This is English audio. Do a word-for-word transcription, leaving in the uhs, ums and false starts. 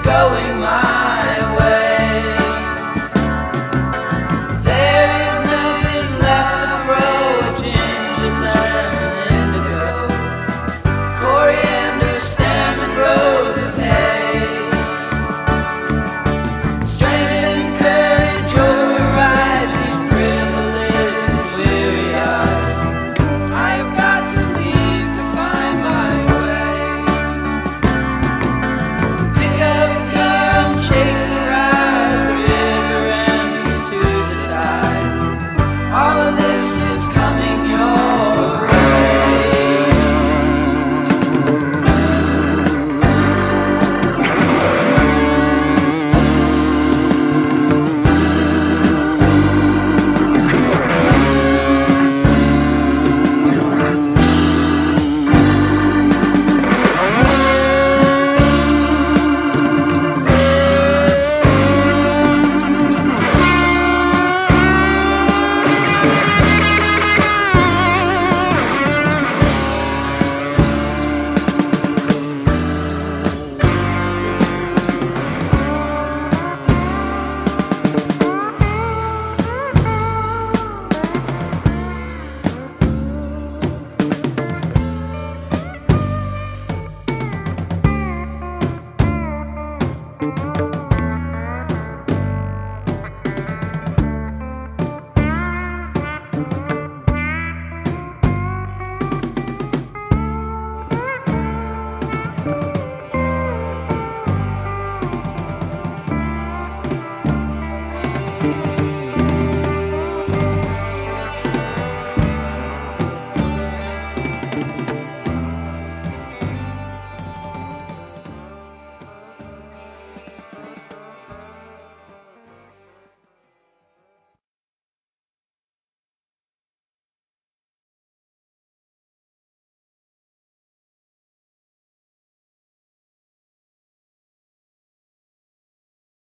going my way. There is nothing left to throw, a ginger, lemon, indigo, coriander, stem, and rose of hay. Strength and courage override these privileged and weary eyes. I have got to leave to find my way. Pick up a gun, chase the ride, the river empties to the tide. All of this is coming your way. Thank you.